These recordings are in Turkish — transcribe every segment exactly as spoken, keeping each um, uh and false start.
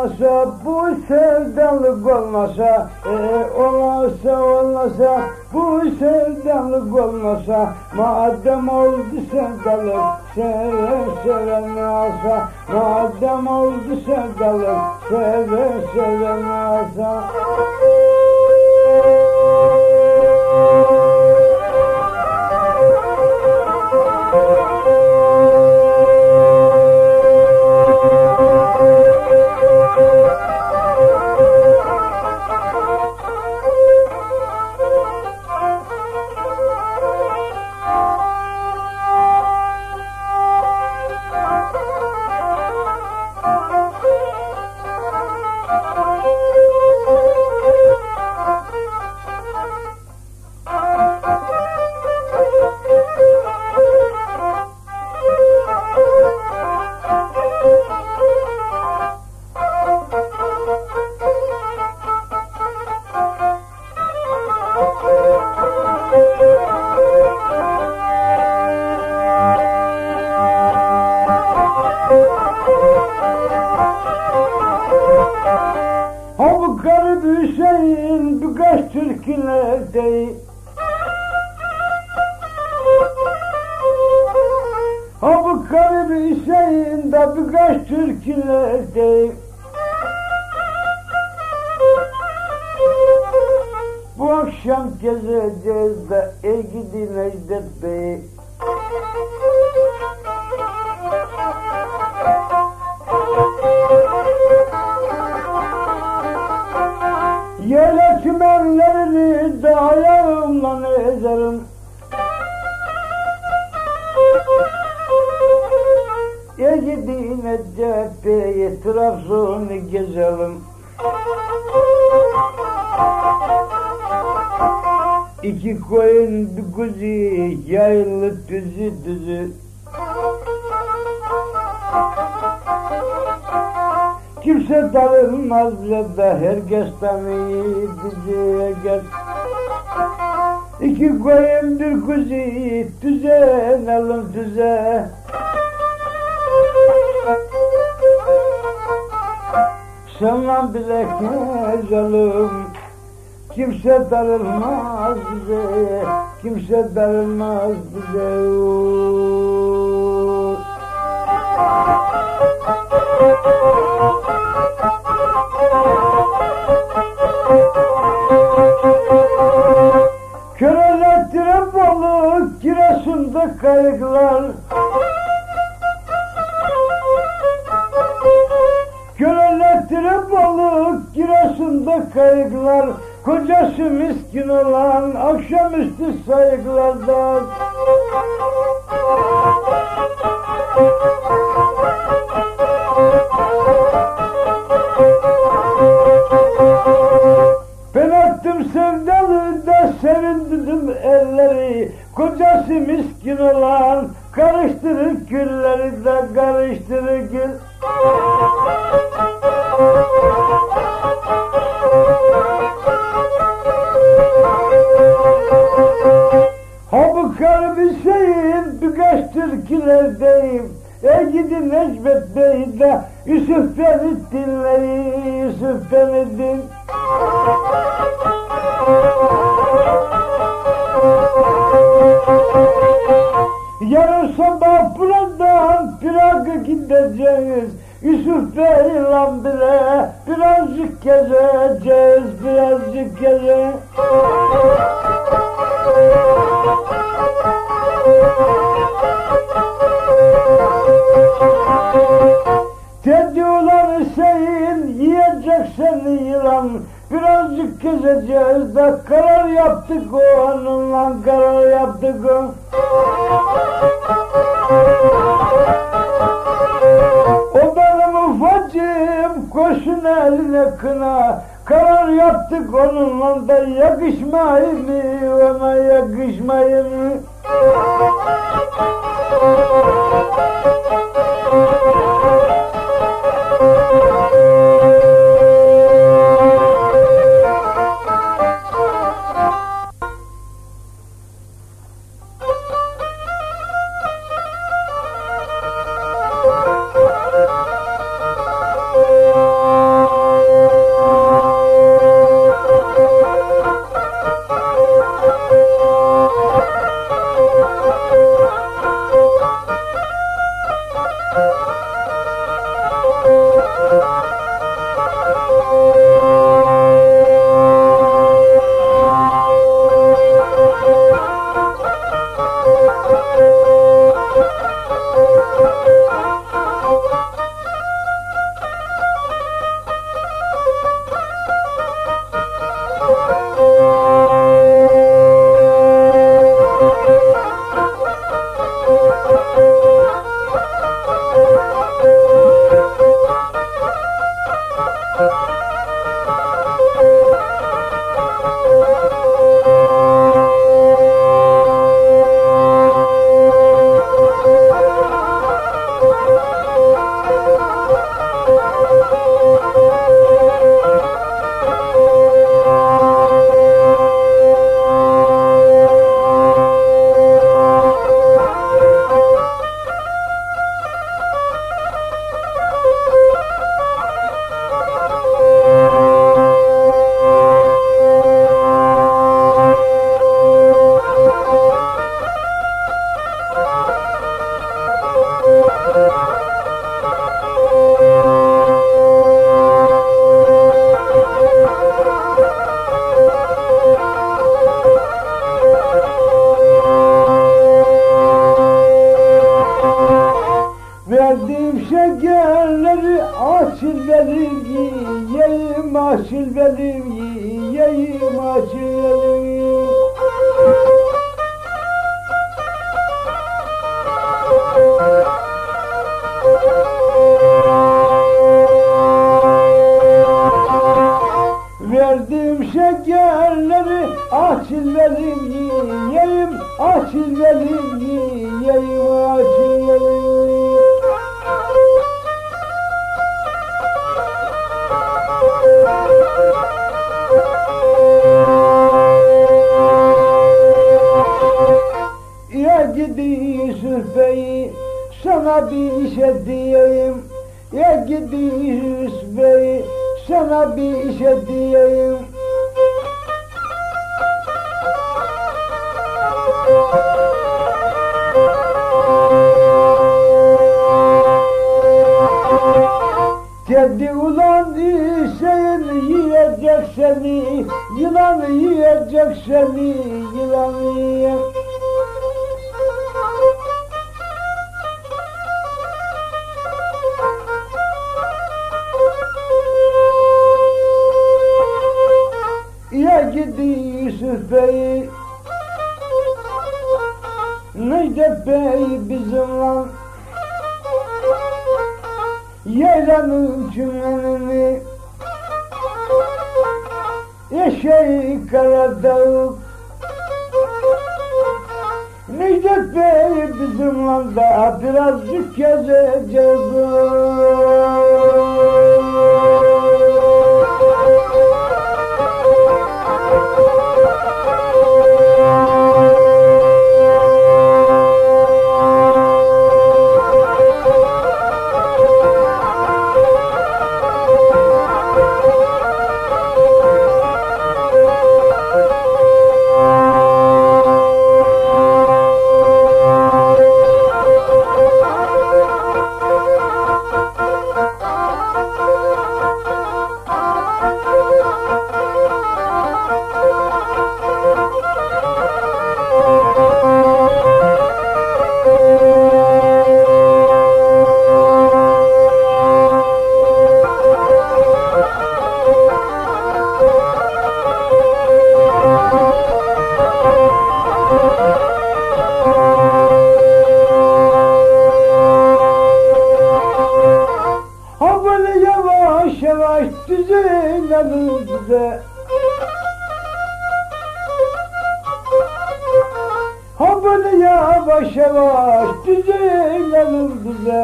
olmasa, bu sevdalık olmasa, e, olmasa olmasa, bu sevdalık olmasa, madem oldu sevdalık, seven seven alsa, madem oldu sevdalık, seven seven alsa. Ha bu garip Hüseyin birkaç türkülerde, ha bu garip Hüseyin de birkaç türkülerde, bu akşam gezeceğiz de ey gidi Necdet Bey. Yele çimenlerini de ayağımla ezerim. Ey gidi Necdet Bey, Trabzon'u gezelim. İki koyun bir kuzu, yayılı düzü düzü. Kimse darılmaz bile de herkes tanıyor bizi gel. İki koyun bir kuzu, düzen alın düze. Sana bile gezelim. Kimse darılmaz bize, kimse darılmaz bize. Körelettiren balık Giresun'da kayıklar, körelettiren balık Giresun'da kayıklar, kocası miskin olan akşamüstü sayıklardan. Ben attım sevdalı da sevindirdim elleri, kocası miskin olan karıştırır gülleri de karıştırır gül. Ha bu garip Hüseyin birkaç türkülerdeyim. Ey gidi Necdet Bey de Yusuf beni dinleyin, Yusuf beni din. Yarın sabah buradan Prag'a gideceğiz. Yusuf Bey'le bile birazcık gezeceğiz, birazcık gezeceğiz. Teddy olan Hüseyin yiyecek seni yılan. Birazcık gezeceğiz de karar yaptık o onunla, karar yaptık o. O benim ufacığım koşun eline kına. Karar yaptık onunla da yakışmayı mı, ona yakışmayı mı? açıl benim yiyeyim, açıl benim. Verdim şekerleri, açıl benim yiyeyim, açıl benim yiyeyim, açıl benim. Ya gidi Yusuf Bey, sana bir şey diyeyim. Ya gidi Yusuf Bey, sana bir şey diyeyim. Kedi ulan Hüseyin yiyecek seni, yılan yiyecek seni, yılan yiyecek. Ya gidi Yusuf Bey, Necdet Bey bizimle yaylanın çimenini, eşeği Karadağ. Necdet Bey bizimle da birazcık gezeceğiz. Yavaş düzelelim bize, ha böyle yavaş yavaş düzelelim bize.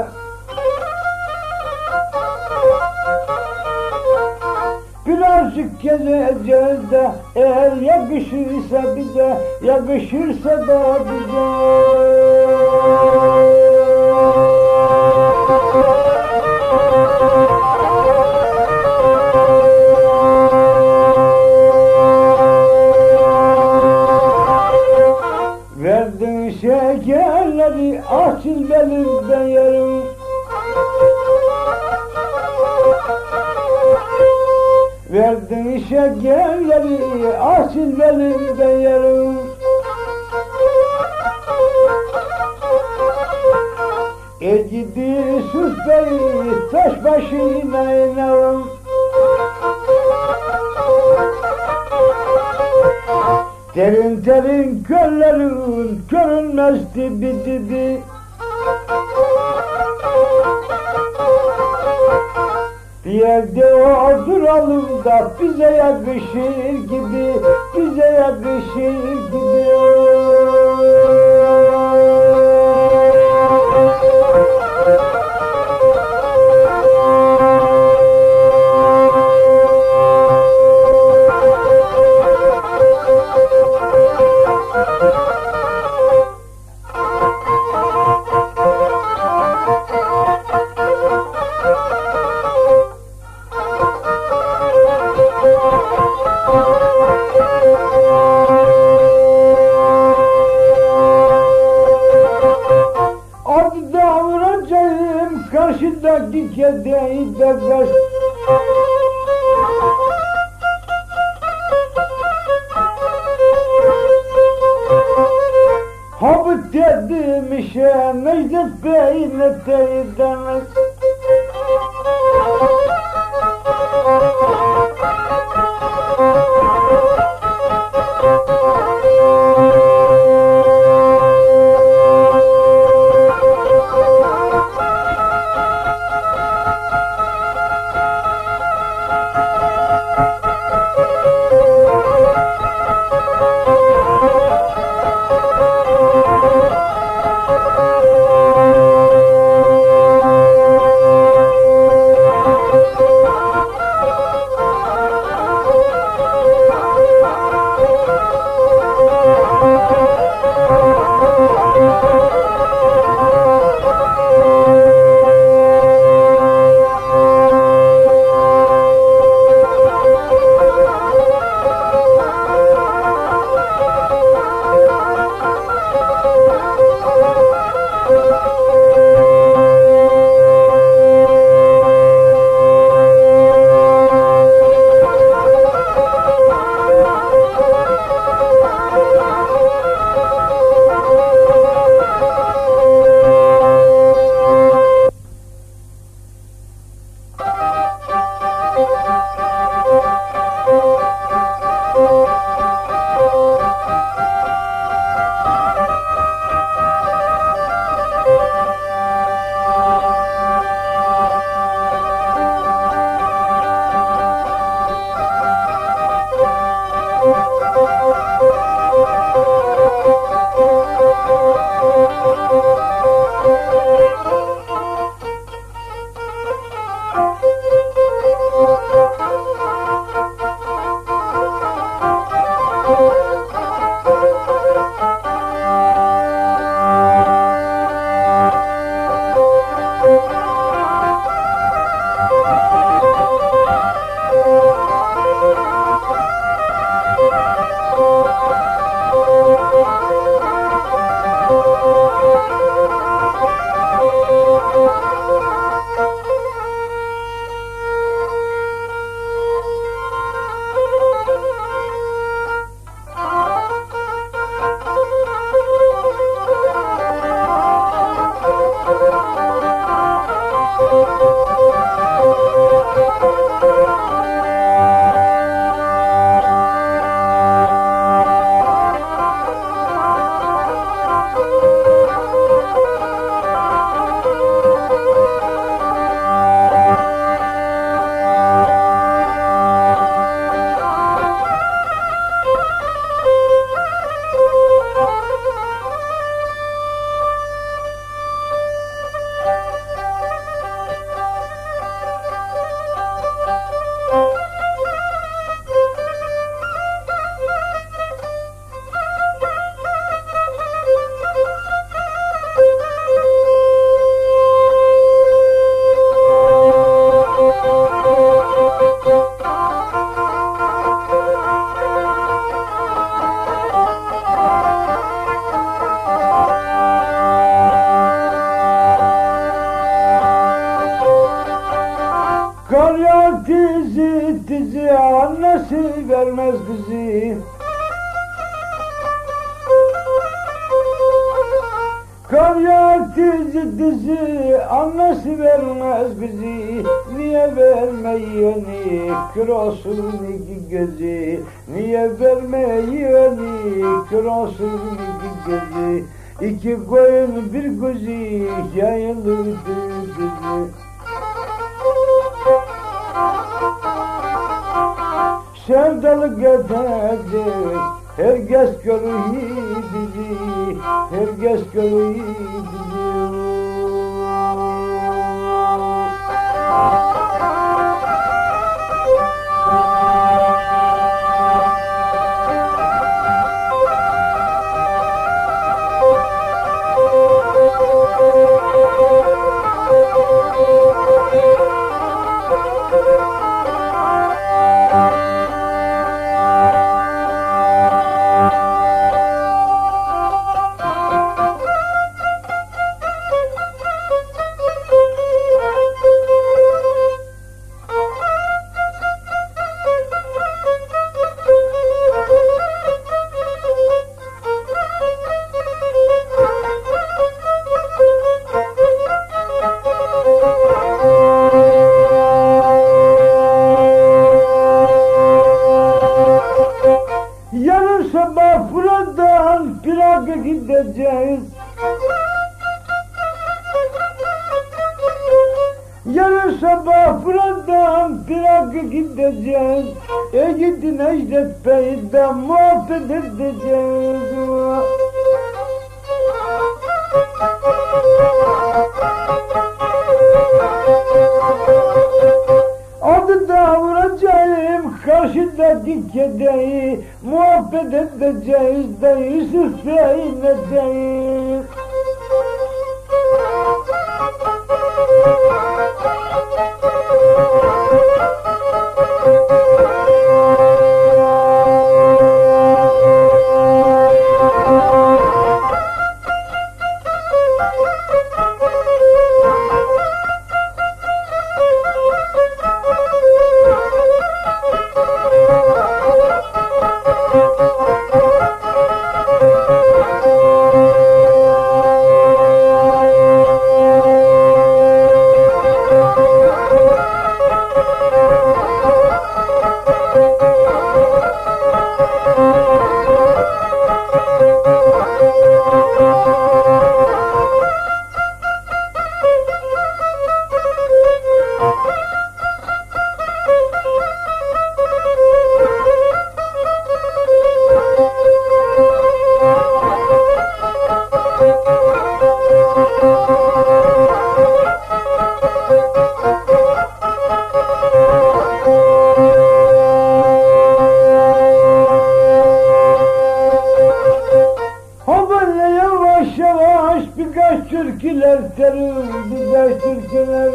Birazcık gezeceğiz de, eğer yakışırsa bize, yakışırsa da bize. Verdin şekerleri, açıl belimden yerim. Verdin şekerleri, açıl belimden yerim. E gidi Yusuf Bey, taş başına inerim. Derin derin göllerin görünmez dibi dibi. Bir yerde oturalım da bize yakışır gibi, bize yakışır gibi. Adı davranacağım karşıdaki kediyi de kaç. Ha bu dediğim işe Necdet Bey ne demez. vermez kızı. Kar yağar dizi dizi, annesi vermez kızı. Niye vermeyeni, kör olsun iki gözü. Niye vermeyeni, kör olsun iki gözü. İki koyun bir gözü, yayılırdı gözü. Sevdalık edecek, herkes görür bizi, herkes görür bizi. Yarın sabah buradan Prag'a gideceğiz. Yarın sabah buradan Prag'a gideceğiz. E gidi Necdet Bey'den muhabbet edeceğiz. Adı da vuracağım karşıdaki kedeyi, muhabbet edeceğiz de Yusuf Bey'in edeceğiz. Birkaç türküler terim, birkaç türküler.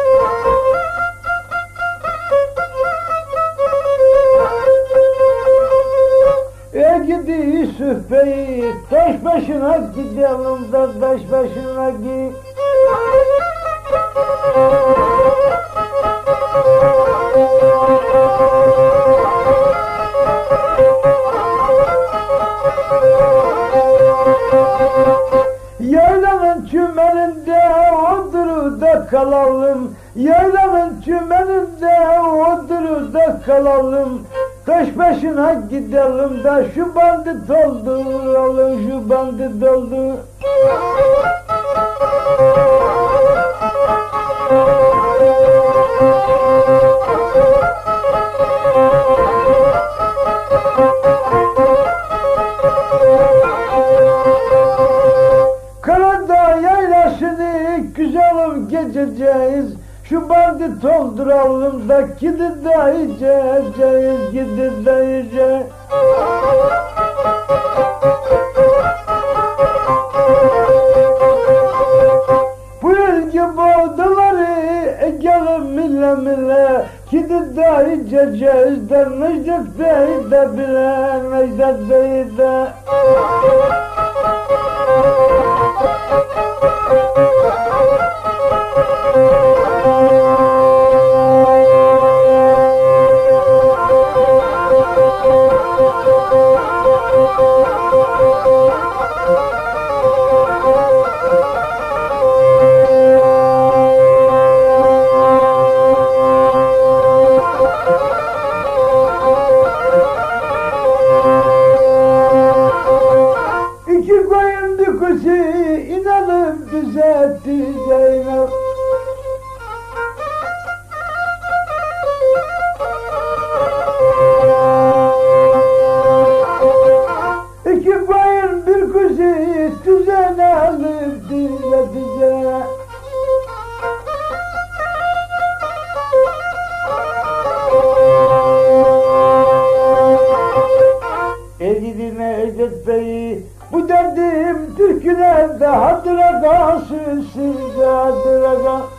E gidi Yusuf Bey, taş başına gidelim da taş başına git. Yaylanın çümeninde oturup da kalalım. Yaylanın çümeninde oturup da kalalım. Taş başına gidelim da şu bandı dolduralım, şu bandı doldur. Karadağ yaylasını güzelim geçeceğiz. Şu bandı dolduralım da gidip de yiyeceğiz, gidip de yiyeceğiz. Bu ilgi boğduları gelin mille mille, gidip de yiyeceğiz de Necdet Bey de bile, Necdet Bey de. etti Zeynep. İki bayır bir kuzu düzene alıp dinledice. Ey Necdet Bey, bu derdim türkülerde hatıra kalsın sizde hatıra kalsın.